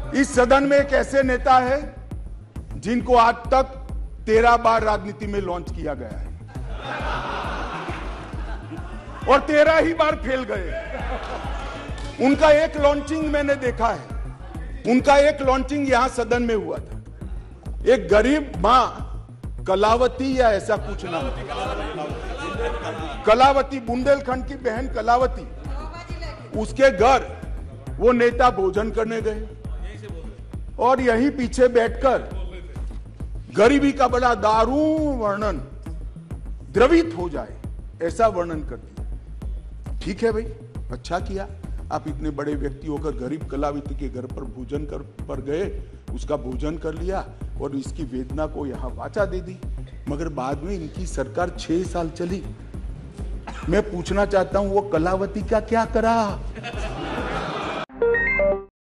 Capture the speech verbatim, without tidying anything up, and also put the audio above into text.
इस सदन में एक ऐसे नेता है जिनको आज तक तेरह बार राजनीति में लॉन्च किया गया है और तेरह ही बार फेल गए। उनका एक लॉन्चिंग मैंने देखा है, उनका एक लॉन्चिंग यहां सदन में हुआ था। एक गरीब मां कलावती या ऐसा कुछ नाम, कलावती, बुंदेलखंड की बहन कलावती, उसके घर वो नेता भोजन करने गए और यहीं पीछे बैठकर गरीबी का बड़ा दारुण वर्णन, द्रवित हो जाए ऐसा वर्णन कर दिया। ठीक है भाई, अच्छा किया, आप इतने बड़े व्यक्ति होकर गरीब कलावती के घर पर भोजन कर पर गए, उसका भोजन कर लिया और इसकी वेदना को यहां वाचा दे दी। मगर बाद में इनकी सरकार छह साल चली। मैं पूछना चाहता हूं वो कलावती का क्या करा?